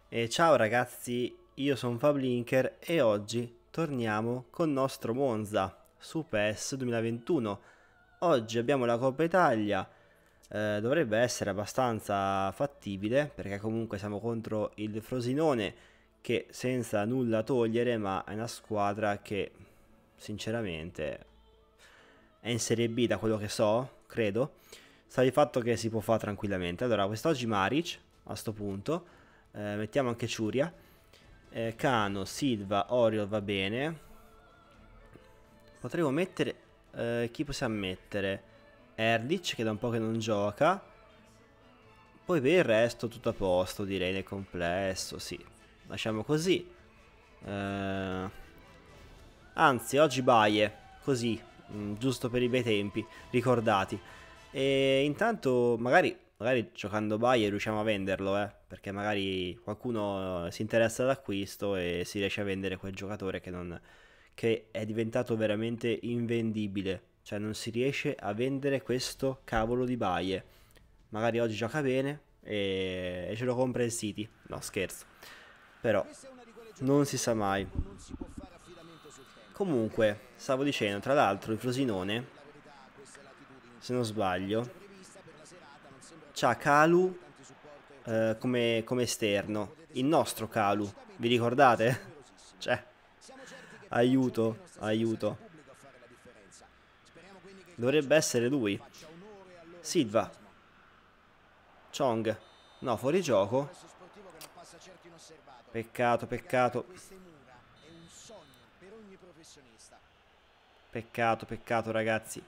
E ciao ragazzi, io sono Fablinker e oggi torniamo con nostro Monza su PES 2021. Oggi abbiamo la Coppa Italia, dovrebbe essere abbastanza fattibile perché comunque siamo contro il Frosinone che senza nulla togliere ma è una squadra che sinceramente è in Serie B da quello che so, credo. Sta di fatto che si può fare tranquillamente. Allora, quest'oggi Maric, a sto punto. Mettiamo anche Ciuria. Cano, Silva, Oriol va bene. Potremmo mettere... chi possiamo mettere? Erdic, che da un po' che non gioca. Poi per il resto tutto a posto, direi, nel complesso, sì. Lasciamo così. Eh, Anzi, oggi Baie, così, giusto per i bei tempi, ricordati. E intanto, magari giocando Baie riusciamo a venderlo, perché magari qualcuno si interessa all'acquisto e si riesce a vendere quel giocatore che è diventato veramente invendibile. Cioè non si riesce a vendere questo cavolo di Baie. Magari oggi gioca bene e ce lo compra il City. No, scherzo. Però non si sa mai. Comunque, stavo dicendo, tra l'altro il Frosinone, se non sbaglio, c'ha Kalu come esterno. Il nostro Kalu, vi ricordate? Cioè, aiuto, aiuto. Dovrebbe essere lui. Silva, Chong. No, fuori gioco. Peccato, peccato. Peccato, peccato, ragazzi.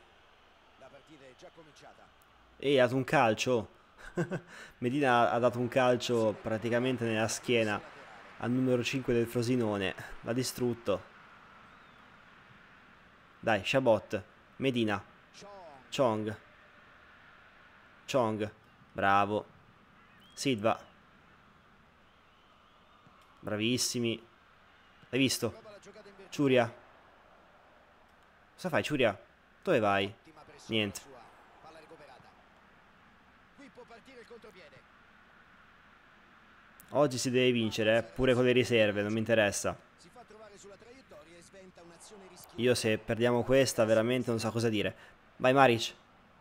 E ha dato un calcio. Medina ha dato un calcio praticamente nella schiena al numero 5 del Frosinone. L'ha distrutto. Dai, Chabot. Medina. Chong. Chong. Bravo. Silva. Bravissimi. L'hai visto? Ciuria. Cosa fai, Ciuria? Dove vai? Niente. Oggi si deve vincere, pure con le riserve, non mi interessa. Io se perdiamo questa veramente non so cosa dire. Vai Maric.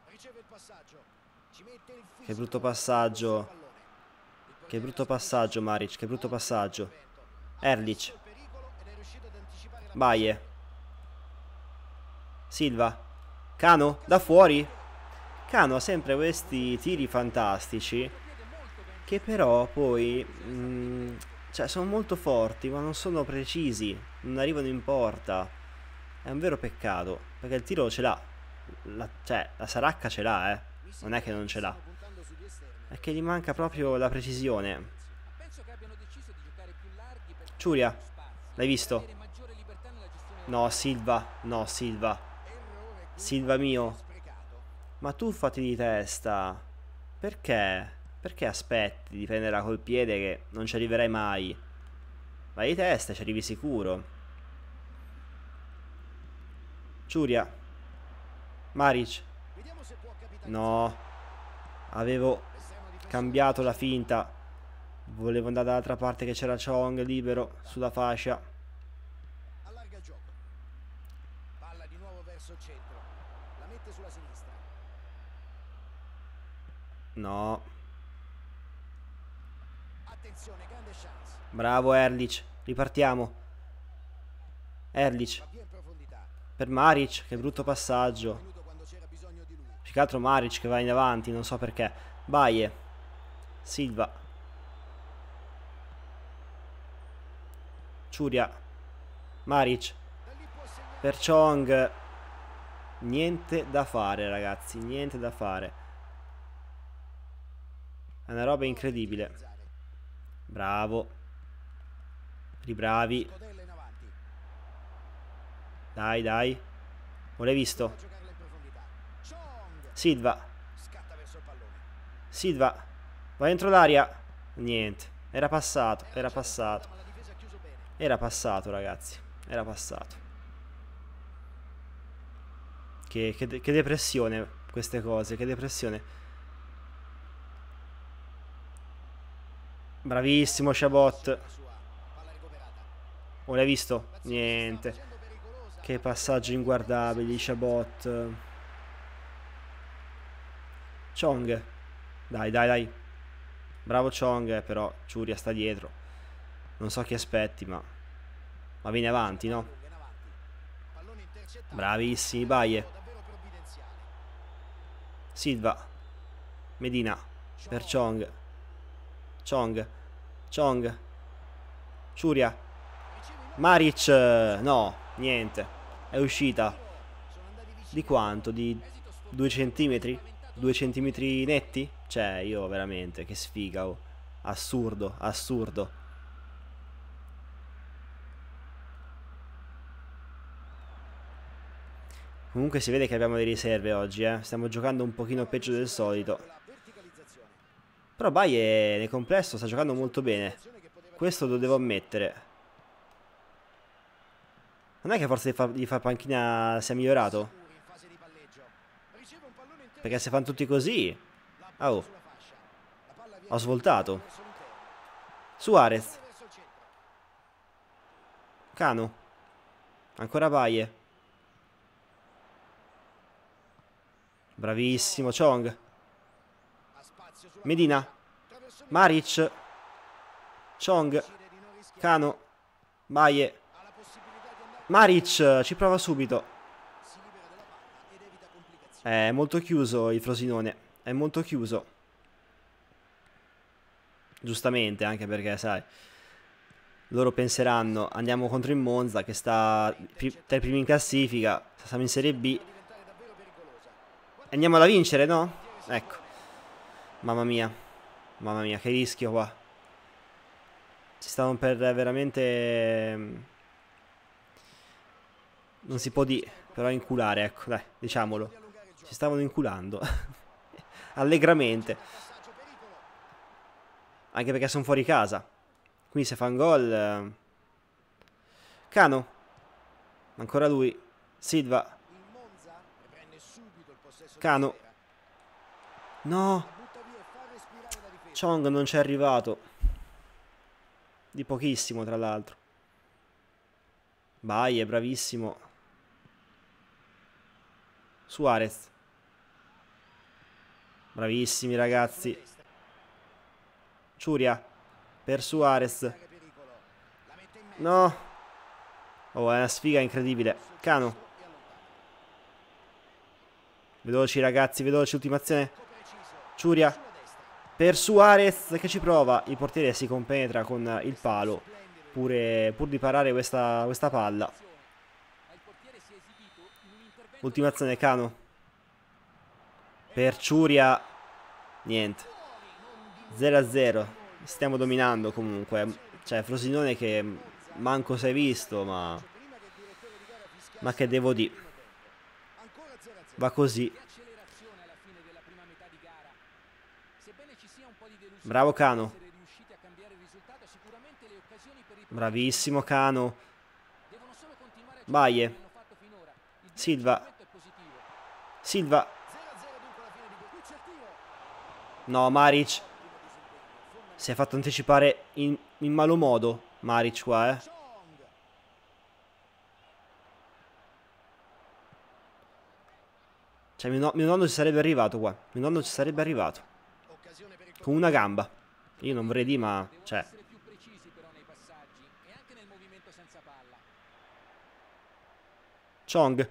Che brutto passaggio. Che brutto passaggio Maric, che brutto passaggio. Erlich. Baie. Silva. Cano, da fuori. Cano ha sempre questi tiri fantastici che però poi cioè sono molto forti ma non sono precisi, non arrivano in porta. È un vero peccato perché il tiro ce l'ha, cioè la Saracca ce l'ha, non è che non ce l'ha, è che gli manca proprio la precisione. Ciuria, l'hai visto? No Silva, no Silva, Silva mio, ma tu fatti di testa. Perché? Perché aspetti di prenderla col piede che non ci arriverai mai? Vai di testa, ci arrivi sicuro. Ciuria. Maric. No. Avevo cambiato la finta. Volevo andare dall'altra parte che c'era Chong libero sulla fascia. No. Bravo Erlich. Ripartiamo. Erlich. Per Maric. Che brutto passaggio. Più che altro Maric che va in avanti. Non so perché. Baie. Silva. Ciuria. Maric. Per Chong. Niente da fare ragazzi. Niente da fare. È una roba incredibile. Bravo. Ribravi. Dai, dai. Non l'hai visto? Silva. Silva. Va dentro l'aria. Niente. Era passato. Era passato. Era passato, ragazzi. Era passato. Che depressione queste cose. Che depressione. Bravissimo Chabot. Oh, l'hai visto? Niente. Che passaggio inguardabili, Chabot. Chong. Dai, dai, dai. Bravo Chong, però Ciuria sta dietro. Non so chi aspetti, ma viene avanti, no? Bravissimi, Baie. Silva. Medina. Per Chong. Chong. Chong. Ciuria. Maric. No, niente. È uscita. Di quanto? Di 2 centimetri? 2 centimetri netti? Cioè, io veramente, che sfiga, oh. Assurdo, assurdo. Comunque si vede che abbiamo le riserve oggi, eh. Stiamo giocando un pochino peggio del solito. Però Baie nel complesso sta giocando molto bene. Questo lo devo ammettere. Non è che forse di far panchina sia migliorato? Perché se fanno tutti così... Oh. Ho svoltato. Suarez. Cano. Ancora Baie. Bravissimo Chong. Medina. Maric. Chong. Cano. Baie. Maric ci prova subito. È molto chiuso il Frosinone. È molto chiuso. Giustamente, anche perché, sai, loro penseranno, andiamo contro il Monza che sta tra i primi in classifica. Siamo in Serie B. Andiamo a vincere, no? Ecco. Mamma mia. Mamma mia, che rischio qua. Ci stavano per veramente... Non si può dire, però inculare, ecco, dai, diciamolo. Ci stavano inculando. Allegramente. Anche perché sono fuori casa. Quindi se fa un gol... Cano. Ancora lui. Silva. Cano. No. Chong non ci è arrivato. Di pochissimo, tra l'altro. Vai, è bravissimo. Suarez. Bravissimi ragazzi. Ciuria. Per Suarez. No. Oh, è una sfiga incredibile. Cano. Veloci ragazzi, veloci, ultima azione. Ciuria. Per Suarez che ci prova. Il portiere si compenetra con il palo. Pur di parare questa palla. Ultima azione, Cano. Per Ciuria. Niente. 0-0. Stiamo dominando comunque. Cioè, Frosinone che manco si è visto, ma che devo dire. Va così. Bravo Cano. Bravissimo Cano. Baie. Silva. Silva. No, Maric. Si è fatto anticipare in malo modo. Maric qua, eh. Cioè mio nonno ci sarebbe arrivato qua. Mio nonno ci sarebbe arrivato. Con una gamba. Io non vorrei dire, ma... Cioè... Chong.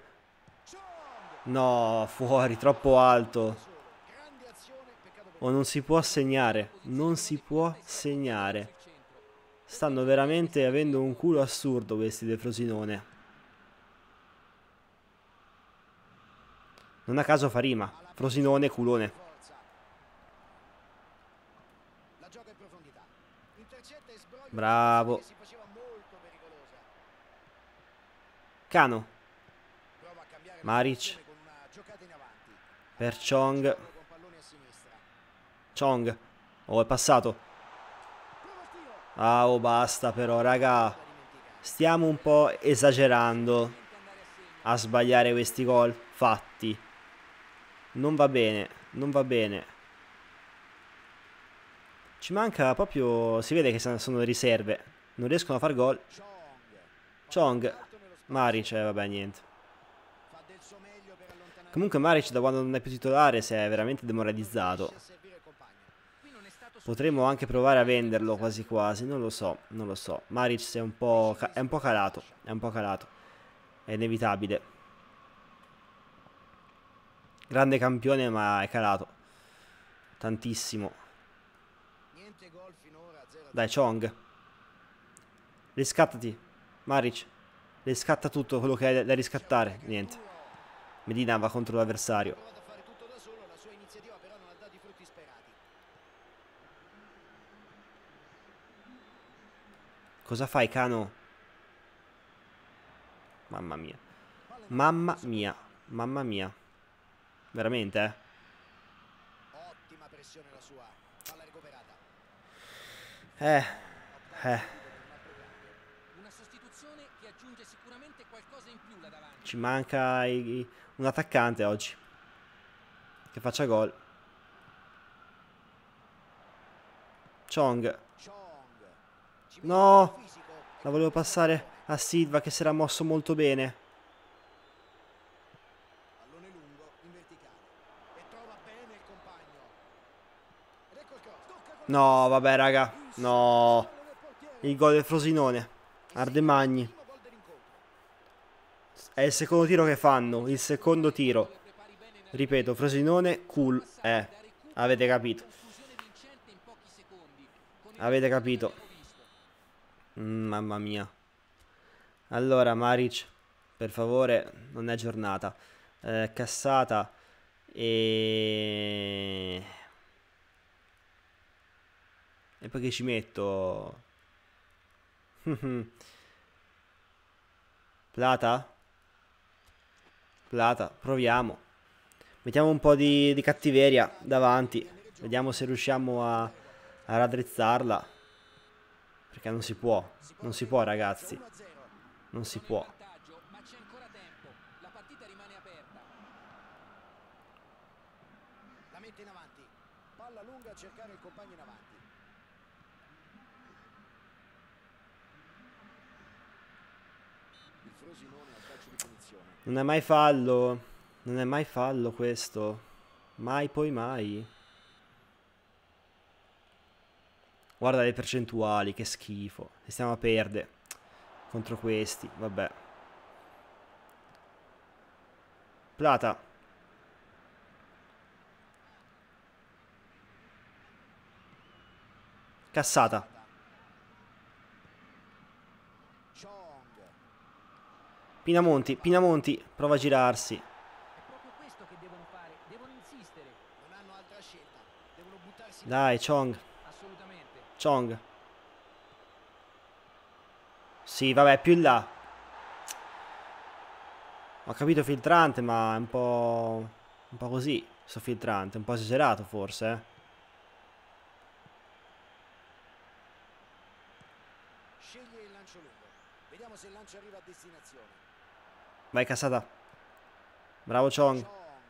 No, fuori, troppo alto. Oh, non si può segnare. Non si può segnare. Stanno veramente avendo un culo assurdo questi del Frosinone. Non a caso fa rima. Frosinone, culone. Bravo. Cano. Maric. Per Chong. Chong. Oh, è passato. Ah, oh, basta però, raga. Stiamo un po' esagerando a sbagliare questi gol fatti. Non va bene, non va bene. Ci manca proprio... Si vede che sono riserve. Non riescono a far gol. Chong. Maric, vabbè, niente. Comunque Maric da quando non è più titolare si è veramente demoralizzato. Potremmo anche provare a venderlo quasi quasi. Non lo so, non lo so. Maric è un po' calato. È un po' calato. È inevitabile. Grande campione ma è calato. Tantissimo. Dai, Chong. Riscattati. Maric. Riscatta tutto quello che hai da riscattare. Niente. Medina va contro l'avversario. Cosa fai, Cano? Mamma mia. Mamma mia. Mamma mia. Veramente, eh? Ottima pressione la sua. Palla recuperata. Una sostituzione che aggiunge sicuramente qualcosa in più là davanti. Ci manca un attaccante oggi che faccia gol. Chong. No! La volevo passare a Silva che si era mosso molto bene. Pallone lungo in verticale. E trova bene il compagno. Ed ecco il cross. No, vabbè, raga. No. Il gol del Frosinone. Ardemagni. È il secondo tiro che fanno. Il secondo tiro. Ripeto, Frosinone, cool. Avete capito. Avete capito. Mamma mia. Allora, Maric, per favore, non è giornata. Cassata. E poi che ci metto? Plata? Plata, proviamo. Mettiamo un po' di cattiveria davanti. Vediamo se riusciamo a raddrizzarla. Perché non si può. Non si può, ragazzi. Non si può. Ma c'è ancora tempo. La partita rimane aperta. La mette in avanti. Palla lunga a cercare il compagno in avanti. Il Frosinone al calcio di punizione. Non è mai fallo. Non è mai fallo questo. Mai poi mai. Guarda le percentuali, che schifo. E stiamo a perdere contro questi, vabbè. Plata. Cassata. Pinamonti, Pinamonti, prova a girarsi. È proprio questo che devono fare. Devono insistere. Non hanno altra scelta. Devono buttarsi. Dai, Chong. Assolutamente. Chong. Sì, vabbè, più in là. Ho capito filtrante, ma è un po' così, sto filtrante, un po' esagerato forse, eh. Sceglie il lancio lungo. Vediamo se il lancio arriva a destinazione. Vai, cassata. Bravo, Chong.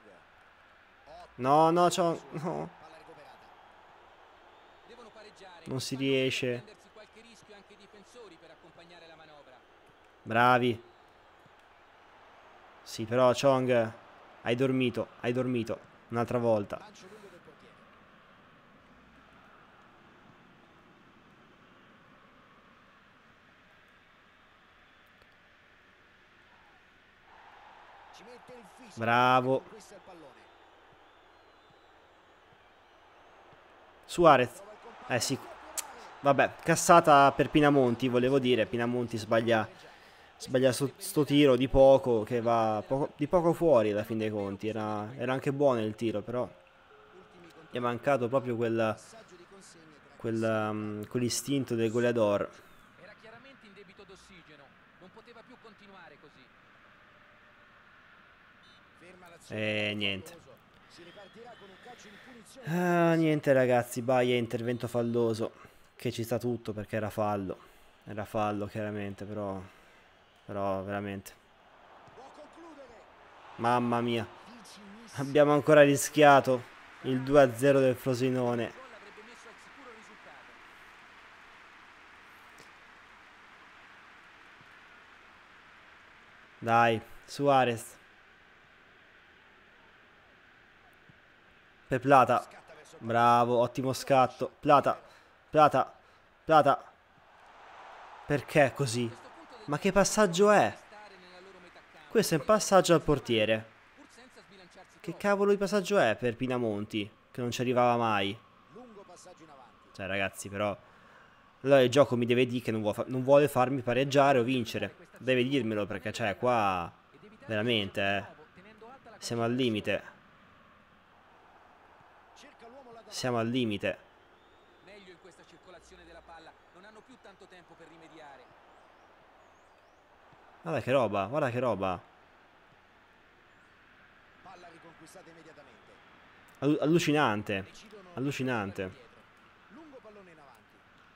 No, no, Chong. No. Palla recuperata. Devono pareggiare. Non si Ma devono riesce. prendersi qualche rischio anche i difensori per accompagnare la manovra. Bravi. Sì, però, Chong, hai dormito, hai dormito. Un'altra volta. Lancio lungo del portiere. Ci mette il fisico. Bravo. Questo è il pallone. Suarez. Sì. Vabbè, cassata per Pinamonti, volevo dire. Pinamonti sbaglia sto tiro di poco, che va di poco fuori alla fin dei conti. Era anche buono il tiro, però gli è mancato proprio quell'istinto del goleador. Era chiaramente in debito d'ossigeno. Non poteva più continuare così. Ferma l'azione. Niente. Si ripartirà con un calcio in punizione. Niente ragazzi, Baia intervento falloso. Che ci sta tutto perché era fallo. Era fallo chiaramente, però veramente. Può concludere. Mamma mia. Abbiamo ancora rischiato il 2-0 del Frosinone. Gol avrebbe messo al sicuro il risultato. Dai, Suarez. Per Plata. Scatta verso il Bravo, ottimo scatto. Plata, Plata, Plata. Perché così? Questo punto del Ma che gioco passaggio dovrebbe è? restare nella loro metà campo. Questo è un Poi passaggio al possono portiere. variare, pur senza sbilanciarsi Che troppo. cavolo di passaggio è per Pinamonti? Che non ci arrivava mai. lungo passaggio in avanti. Cioè, ragazzi, però. Allora il gioco mi deve dire che non vuole farmi pareggiare o vincere. Deve dirmelo perché, cioè, qua. Ed evitare di Veramente, uscirne di nuovo, tenendo alta la Siamo al limite. Cerca l'uomo là Siamo davanti. al limite. meglio in questa circolazione della palla. Non hanno più tanto tempo per rimediare. Guarda che roba, guarda che roba. Palla riconquistata immediatamente. Allucinante. Decidono di Allucinante. dietro. Lungo pallone in avanti.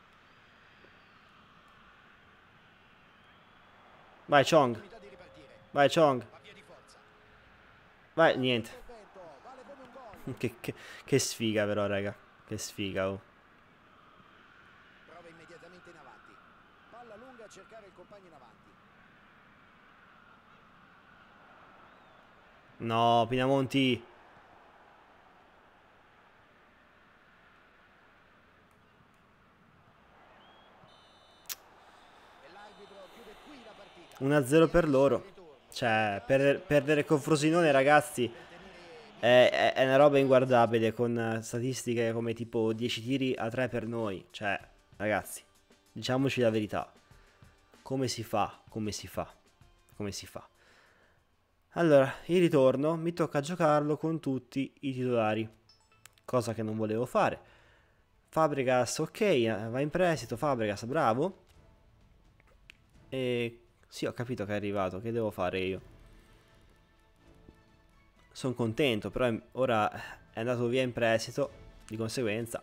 Vai, Chong. Opportunità di ripartire. Vai, Chong. Va via di forza. Vai, niente. Intervento, vale come un gol. Che sfiga, però, raga. Che sfiga, oh. Prova immediatamente in avanti. Palla lunga a cercare il compagno in avanti. No, Pinamonti. E l'arbitro chiude qui la partita. 1-0 per E adesso il loro. ritorno. Cioè, perdere con Frosinone, ragazzi, Per tenere è una roba inguardabile. Con statistiche come tipo 10 tiri a 3 per noi. Cioè, ragazzi, diciamoci la verità. Come si fa? Come si fa? Come si fa? Allora, il ritorno mi tocca giocarlo con tutti i titolari. Cosa che non volevo fare. Fabregas, ok, va in prestito. Fabregas, bravo. E sì, ho capito che è arrivato. Che devo fare io? Sono contento, però ora è andato via in prestito. Di conseguenza.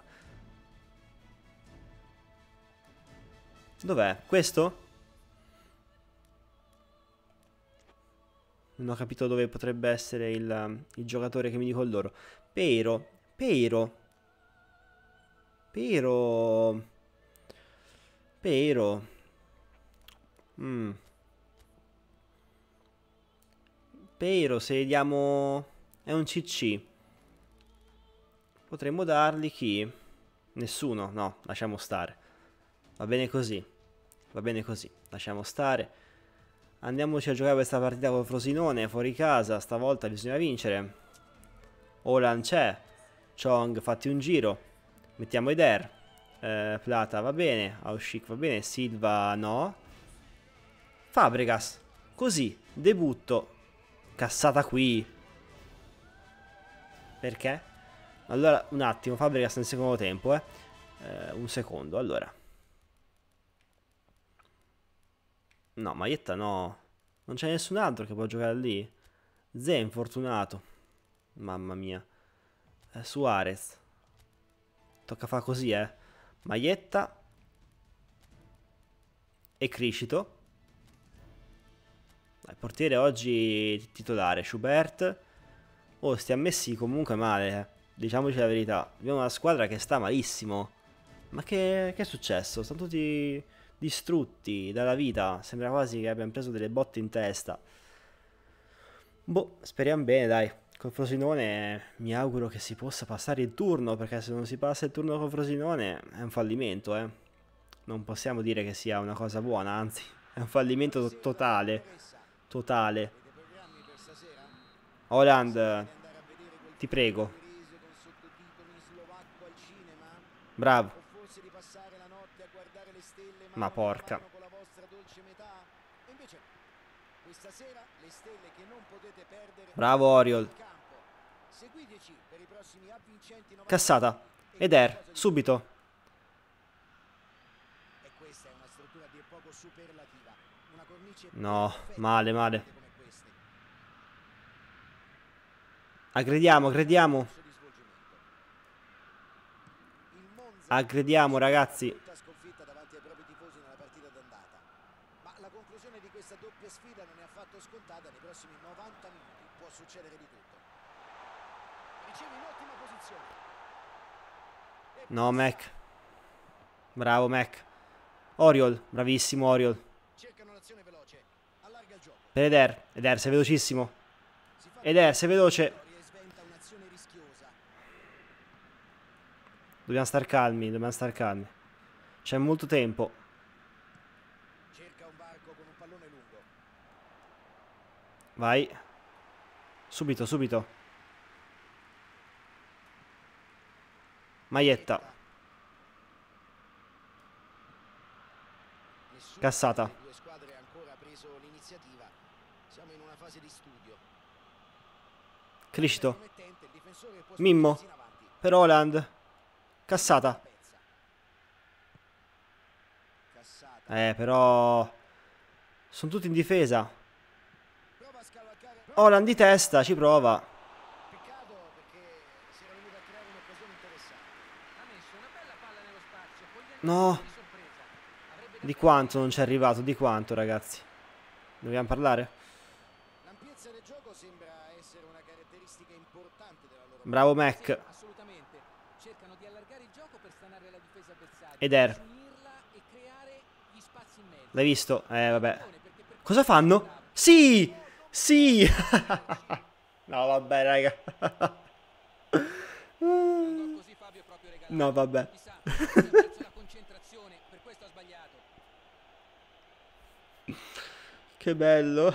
Dov'è? Questo? Non ho capito dove potrebbe essere il giocatore che mi dico loro. Pero. Pero. Pero. Pero. Mm. Pero se diamo... È un CC. Potremmo dargli chi? Nessuno, no, lasciamo stare. Va bene così. Va bene così, lasciamo stare. Andiamoci a giocare questa partita con Frosinone, fuori casa. Stavolta bisogna vincere. Olan c'è. Chong, fatti un giro. Mettiamo Eder. Plata va bene. Aushik va bene. Silva no. Fabregas. Così, debutto. Cassata qui. Perché? Allora, un attimo, Fabregas nel secondo tempo, un secondo, allora. No, Maietta no. Non c'è nessun altro che può giocare lì. Zen, fortunato. Mamma mia. Suarez. Tocca fare così, Maietta. E Criscito. Il portiere oggi titolare. Schubert. Oh, stiamo messi comunque male, Diciamoci la verità. Abbiamo una squadra che sta malissimo. Ma che è successo? Sono tutti distrutti dalla vita. Sembra quasi che abbiamo preso delle botte in testa. Boh, speriamo bene, dai. Con Frosinone mi auguro che si possa passare il turno, perché se non si passa il turno con Frosinone è un fallimento, Non possiamo dire che sia una cosa buona, anzi, è un fallimento totale. Totale. Avete programmi per stasera? Holland, Andare a vedere quel ti film prego. inglese con sottotitoli in slovacco al cinema? Bravo. O forse di passare la notte a guardare le stelle Ma mano a porca. mano con la vostra dolce metà? E invece questa sera le stelle che non potete perdere Bravo Oriol. in campo. Seguiteci per i prossimi avvincenti 90 Cassata. minuti e Eder, qualcosa di subito. e questa è una struttura a dir poco superlativa, una cornice No, perfetta male, per male. partite come queste. Aggrediamo, aggrediamo. Corso di svolgimento. Il Monza Aggrediamo, ragazzi. brutta sconfitta davanti ai propri tifosi nella partita d'andata. Ma la conclusione di questa doppia sfida non è affatto scontata, nei prossimi 90 minuti può succedere di tutto. Riceve in ottima posizione. E No, passa. Mac. Bravo, Mac. Oriol, bravissimo Oriol. Cercano l'azione veloce, allarga il gioco. Per Eder. Eder, sei velocissimo. Eder, sei veloce. Dobbiamo star calmi, dobbiamo star calmi. C'è molto tempo. Cerca un varco con un pallone lungo. Vai. Subito, subito. Maietta. Cassata. Le due squadre ancora preso l'iniziativa. Siamo in una fase di studio. Criscito. Promettente, il difensore può Mimmo. spingersi in avanti. Per Haaland. Cassata. Cassata. Però... sono tutti in difesa. Prova a scavalcare. Haaland di testa, ci prova. Peccato perché si era venuta a creare un'occasione interessante. Ha messo una bella palla nello spazio, cogliendo No. di sorpresa. Avrebbe Di quanto non ci è arrivato? Di quanto, ragazzi? Dobbiamo parlare? L'ampiezza del gioco sembra essere una caratteristica importante della loro Bravo Sì, Mac. assolutamente. Cercano di allargare il gioco per stanare la difesa avversaria. Eder. Disunirla e creare gli spazi in mezzo. L'hai visto? Vabbè. Perché per Cosa fanno? Sì! Sì! No, vabbè, raga. un gol così Fabio è proprio regalato. No, vabbè. Mi sa, ha perso la concentrazione, per questo ha sbagliato. Che bello.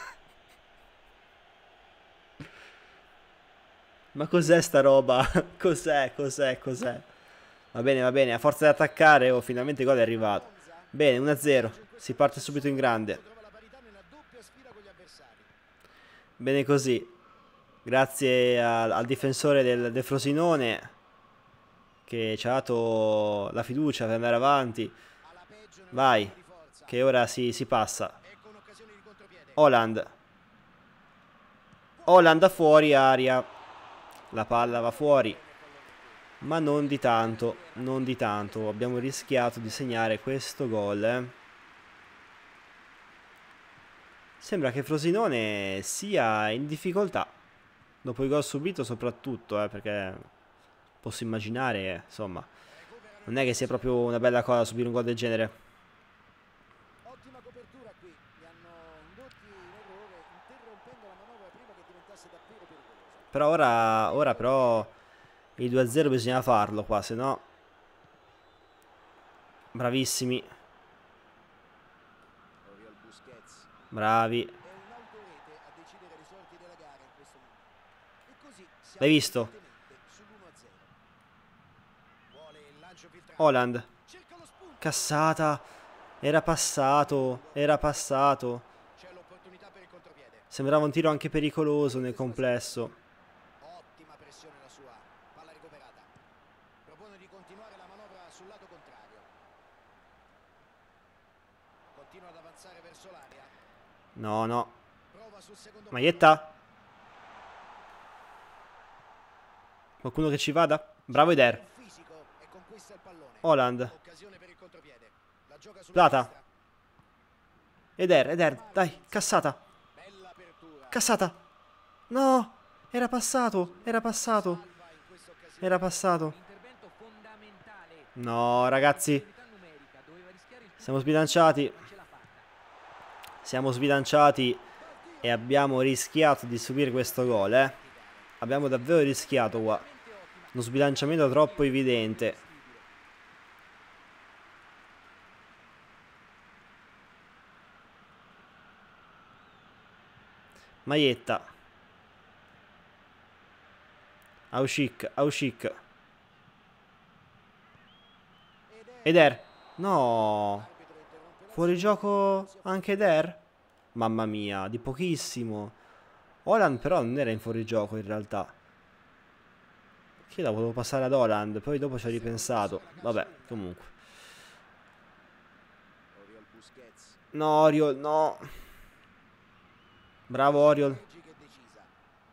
Ma cos'è sta roba? Cos'è? Cos'è? Cos'è? Va bene, a forza di attaccare, oh, finalmente il gol è arrivato. Bene, 1-0. Si parte subito in grande. trova la parità nella doppia sfida con gli avversari. Bene così. Grazie al difensore del Frosinone che ci ha dato la fiducia per andare avanti. Alla peggio nella Vai, zona di forza. che ora si passa. Ecco un'occasione di contropiede. Haaland. Haaland da fuori aria. La palla va fuori. Ma non di tanto, non di tanto. Abbiamo rischiato di segnare questo gol. Sembra che Frosinone sia in difficoltà. Dopo il gol subito soprattutto, perché posso immaginare, insomma, non è che sia proprio una bella cosa subire un gol del genere. Ottima copertura qui. Li hanno indotti in errore interrompendo la manovra prima che diventasse davvero pericolosa. Però ora però il 2-0 bisogna farlo qua, se no... Bravissimi. Oriol Busquets. Bravi. È un'autorete a decidere le sorti della gara in questo momento. E così siamo L'hai visto? direttamente sull'1-0. Vuole il lancio filtrato. Haaland. Cerca lo spunto. Cassata. Era passato. Era passato. C'è l'opportunità per il contropiede. Sembrava un tiro anche pericoloso nel complesso. Ottima pressione la sua. Palla recuperata. Propone di continuare la manovra sul lato contrario. Continua ad avanzare verso l'area. No, no. Prova sul secondo palo. Maietta. Qualcuno che ci vada? Bravo Eder. Un fisico e conquista il pallone. Haaland. Occasione per il contropiede. La gioca sulla Plata. destra. Eder, dai, cassata. Bella apertura. Cassata. No, era passato, era passato. Salva in questa occasione. Era passato. Intervento fondamentale. No, ragazzi, Unità numerica, doveva rischiare il siamo sbilanciati. non ce l'ha fatta. Siamo sbilanciati e abbiamo rischiato di subire questo gol, Abbiamo davvero rischiato qua. Uno sbilanciamento troppo evidente. Maietta. Aushik, Aushik. Eder. No. Fuori gioco anche Eder? Mamma mia, di pochissimo. Haaland però non era in fuorigioco in realtà. Che la volevo passare ad Haaland, poi dopo ci ho ripensato. Vabbè, comunque. Oriol Busquets. No, Oriol, no. Bravo Oriol. Strategica e decisa.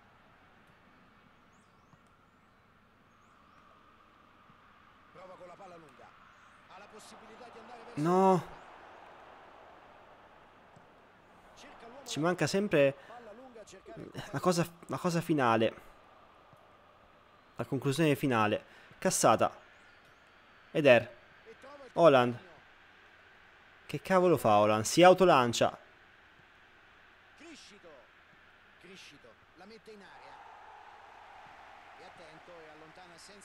Prova con la palla lunga. Ha la possibilità di andare verso No. cerca l'uomo Ci manca sempre palla lunga a cercare il la cosa finale. La conclusione finale. Cassata. Eder. e trova il Haaland. Che cavolo fa Haaland? Si autolancia.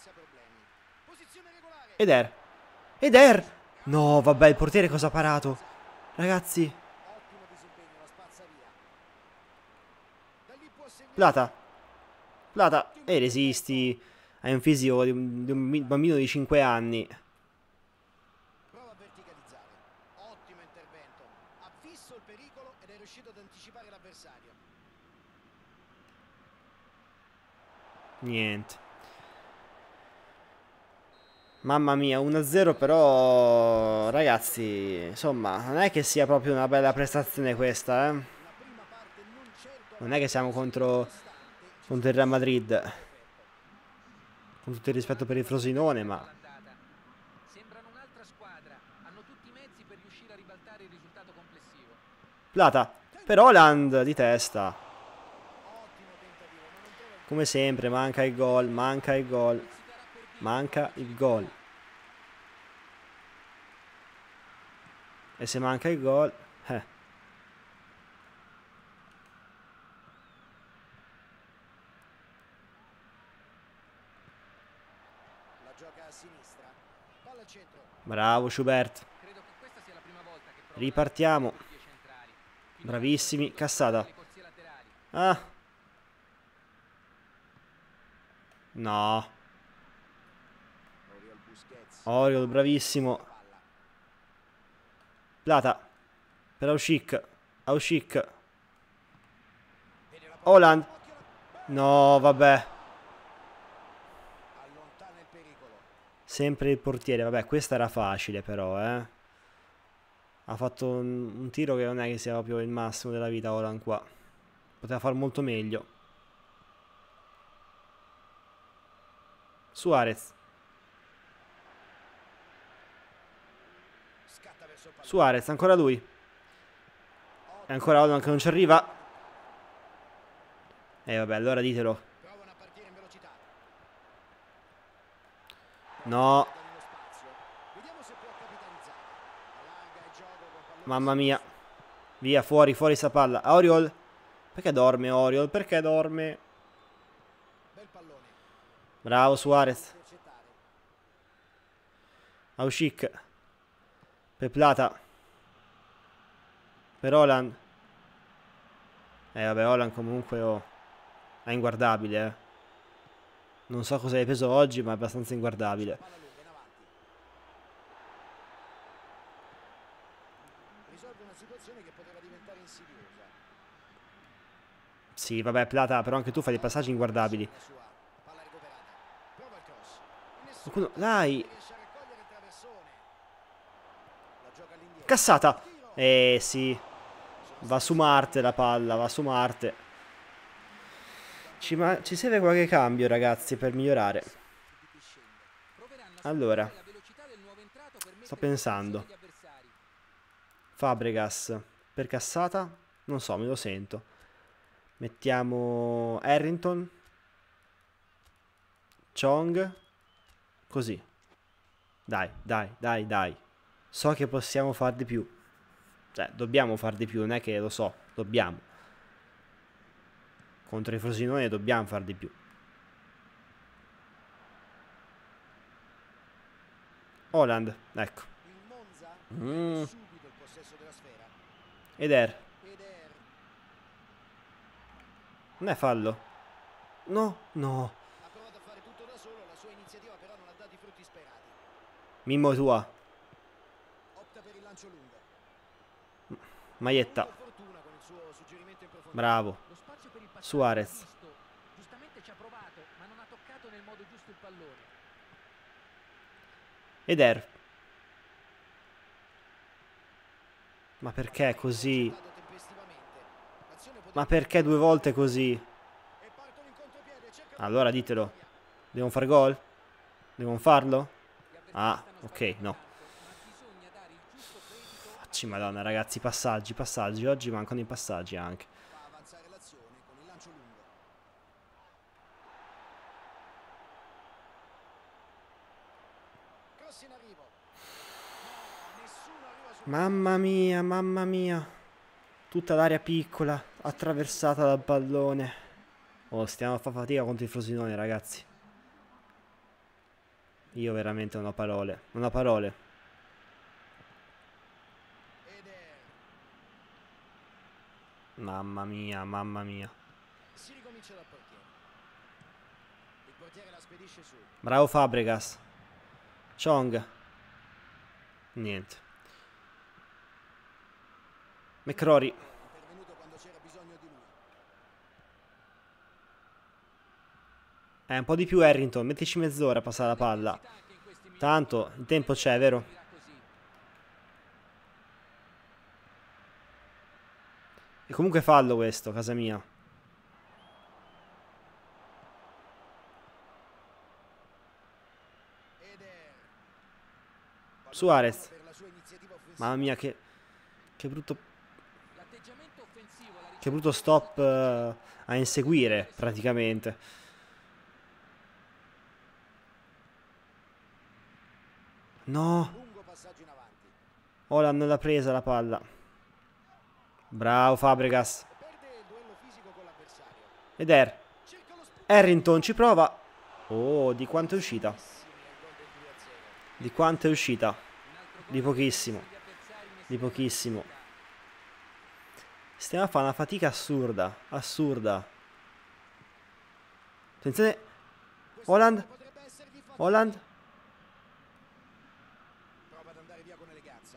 senza problemi. Posizione regolare. Eder. No, vabbè, il portiere cosa ha parato? Ragazzi. Ottimo disimpegno, la spazza via. Da lì può seguire. Plata. Plata. E resisti. Hai un fisico di un bambino di 5 anni. Prova a verticalizzare. Ottimo intervento. Ha visto il pericolo ed è riuscito ad anticipare l'avversario. Niente. Mamma mia, 1-0 però, ragazzi, insomma, non è che sia proprio una bella prestazione questa, eh. La prima parte non certo Non è che siamo contro costante. il Real Madrid. Con tutto il rispetto per il Frosinone, ma... Sembrano un'altra squadra, hanno tutti i mezzi per riuscire a ribaltare il risultato complessivo. Plata. Per Haaland di testa. Ottimo tentativo, ma non trova il Come sempre, manca il gol, manca il gol. Manca il gol. E se manca il gol... La gioca a sinistra. Palla al centro. Bravo Schubert. Credo che questa sia la prima volta che provo Ripartiamo. a due centrali. Bravissimi. Cassata. Le corsie laterali. Ah. No. Oriol Busquets. Oriol, bravissimo. Palla. Plata. Per Auschik. Auschik. Vede la palla. Haaland. Occhio alla- No, vabbè. Allontana il pericolo. Sempre il portiere. Vabbè, questa era facile però, eh. Ha fatto un tiro che non è che sia proprio il massimo della vita Haaland qua. Poteva far molto meglio. Suarez. Scatta verso il pallone. Suarez, ancora lui. E ancora Haaland che non ci arriva. Vabbè, allora ditelo. Provano a partire in velocità. No. Nello spazio. Vediamo se può capitalizzare. Allarga il gioco con pallone. Mamma mia. Via, fuori, fuori sta palla. Oriol. Perché dorme Oriol? Perché dorme? Bel pallone. Bravo Suarez. Intercettare. Auschik. Per Plata. Per Haaland. Vabbè, Haaland comunque è inguardabile, eh. Non so cosa hai preso oggi, ma è abbastanza inguardabile. Palla lunga in avanti. Risolve una situazione che poteva diventare insidiosa. Sì, vabbè, Plata, però anche tu fai dei passaggi inguardabili. La sua palla recuperata. Prova il cross. Nessuno Qualcuno... Dai. riesce a raccogliere il traversone. La gioca all'indietro. Cassata. Tiro. Sì. Va su Marte la palla, va su Marte. Ci serve qualche cambio, ragazzi, per migliorare. Proveranno a Allora, sfruttare la velocità del nuovo entrato per sto mettere in pensando. condizione gli avversari. Fabregas per Cassata. Non so, me lo sento. Mettiamo Harrington. Chong. Così. Dai, dai, dai, dai. So che possiamo far di più. Cioè, dobbiamo far di più, non è che lo so, dobbiamo. Contro i Frosinone dobbiamo far di più. Haaland, ecco. Il Monza Mm. prende subito il possesso della sfera. Eder, Eder. non è fallo. No, no. Ha provato a fare tutto da solo, la sua iniziativa però non ha dato i frutti sperati. Mimmo tua. Opta per il lancio lungo. Maietta. Fortuna con il suo suggerimento in profondità. Bravo. Lo spazio per il passaggio Suarez. l'ha visto. Giustamente ci ha provato, ma non ha toccato nel modo giusto il pallone. Eder. Ma perché così? Dato tempestivamente. L'azione poteva- Ma perché due volte così? E partono in contropiede, cercano Allora di ditelo. vittoria. Devono fare gol? Devono farlo? Gli avversari Ah, stanno ok, sbagliando no. tanto, ma bisogna dare il giusto credito. Facci madonna ragazzi, passaggi, passaggi. Oggi mancano i passaggi anche. Fa avanzare l'azione con il lancio lungo. Cross in arrivo. No, nessuno arriva su. Mamma mia, mamma mia. Tutta l'area piccola, attraversata dal pallone. Oh, stiamo a fare fatica contro il Frosinone, ragazzi. Io veramente non ho parole. Non ho parole. Eder. Mamma mia, mamma mia. Si ricomincia dal portiere. Il portiere la spedisce su. Bravo Fabregas. Chong. Niente. McCrory. Intervenuto quando c'era bisogno di lui. Un po' di più Harrington. Mettici mezz'ora a passare la palla. Tanto il tempo c'è, vero? E comunque fallo questo, casa mia. Eder. Suarez. Per la sua iniziativa offensiva. Mamma mia, che brutto. L'atteggiamento offensivo, la Che brutto stop a inseguire, praticamente. No. Lungo passaggio in avanti. Haaland non l'ha presa la palla. Bravo Fabregas. Perde il duello fisico con l'avversario. Eder. Cerca lo spunto. Harrington ci prova. Oh, di quanto è uscita? Al gol del 2-0. Di quanto è uscita? Di pochissimo. Di pochissimo. Stiamo a fare una fatica assurda. Assurda. Attenzione. Haaland. Potrebbe essere di fatto. Haaland. Prova ad andare via con eleganza.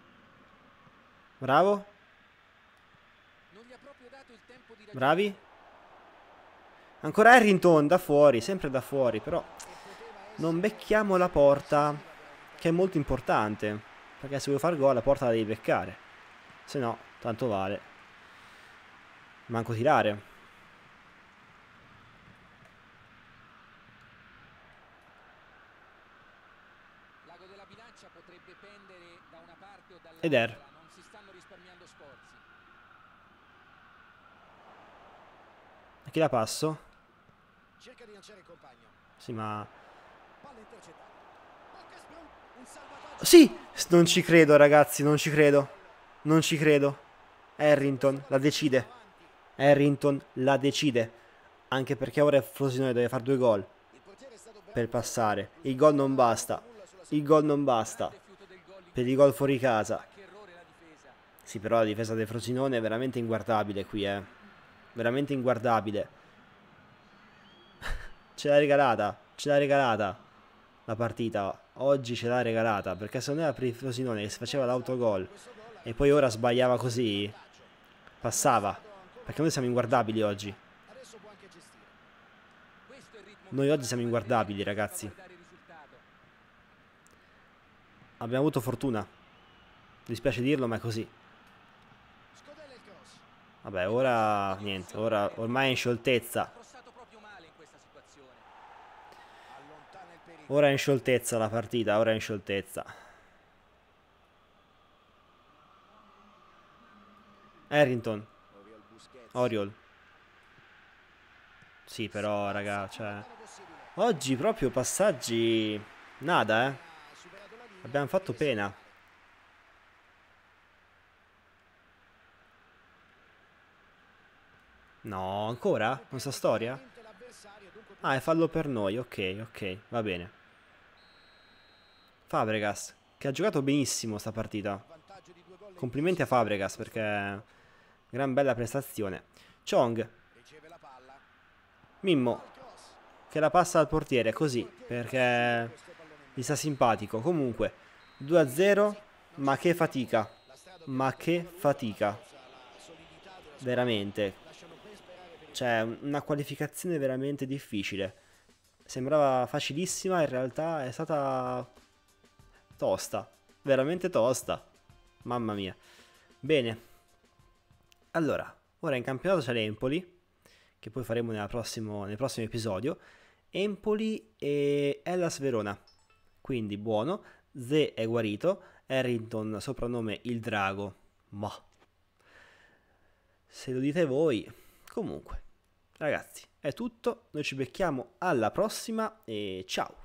Bravo. Non gli ha proprio dato il tempo di Bravi. Ancora Harrington da fuori. Sempre da fuori. Però non becchiamo la porta, che è molto importante. Perché se vuoi far gol la porta la devi beccare. Se no, tanto vale. Manco tirare. L'ago della bilancia potrebbe pendere da una parte o Eder. dall'altra, non si stanno risparmiando sforzi. A chi la passo? Cerca di lanciare il compagno. Sì, ma... Palla intercettata. Tocca sprung. Un salvataggio. Sì! Non ci credo, ragazzi, non ci credo. Non ci credo. Harrington la decide. Harrington la decide. Anche perché ora Frosinone deve fare 2 gol Il portiere è stato bravo per passare. Il gol non basta. Il gol non basta. Rifiuto del gol in Per i gol fuori casa. che errore la difesa. Sì, però la difesa del Frosinone è veramente inguardabile qui, veramente inguardabile. Ce l'ha regalata. Ce l'ha regalata la partita. Oggi ce l'ha regalata. Perché se non era per il Frosinone che si faceva l'autogol e poi ora sbagliava così, passava. Perché noi siamo inguardabili oggi. Adesso può anche gestire. Questo è il ritmo Noi oggi siamo inguardabili, ragazzi. per dare il risultato. Abbiamo avuto fortuna. Dispiace dirlo, ma è così. Scodella il cross. Vabbè, ora niente. Ora ormai è in scioltezza. Crossato proprio male in questa situazione. Allontana il pericolo. Ora è in scioltezza la partita. Ora è in scioltezza. Harrington. Oriol Busquets. Oriol. Sì, però, raga, cioè... Lontano possibile. Oggi proprio passaggi... Nada, Ha superato la linea. Abbiamo fatto pena. No, ancora? Questa storia? L'avversario, dunque, Ah, è fallo per noi. Ok, ok, va bene. Fabregas, che ha giocato benissimo sta partita. vantaggio di 2 gol. Complimenti a Fabregas perché... Gran bella prestazione. Chong, Riceve la palla. Mimmo, Cross. che la passa al portiere così, perché Questo pallone in gli sta simpatico. Comunque, 2-0, ma che fatica. la strada Ma che fatica. la solidità della Veramente. lasciano ben sperare per il Cioè, una qualificazione veramente difficile. Sembrava facilissima, in realtà è stata tosta. Veramente tosta. Mamma mia. Bene. Allora, ora in campionato c'è l'Empoli, che poi faremo nel prossimo episodio. Empoli e Hellas Verona. Quindi buono. Ze è guarito. Harrington, soprannome il drago. Ma se lo dite voi. Comunque, ragazzi, è tutto. Noi ci becchiamo alla prossima e ciao.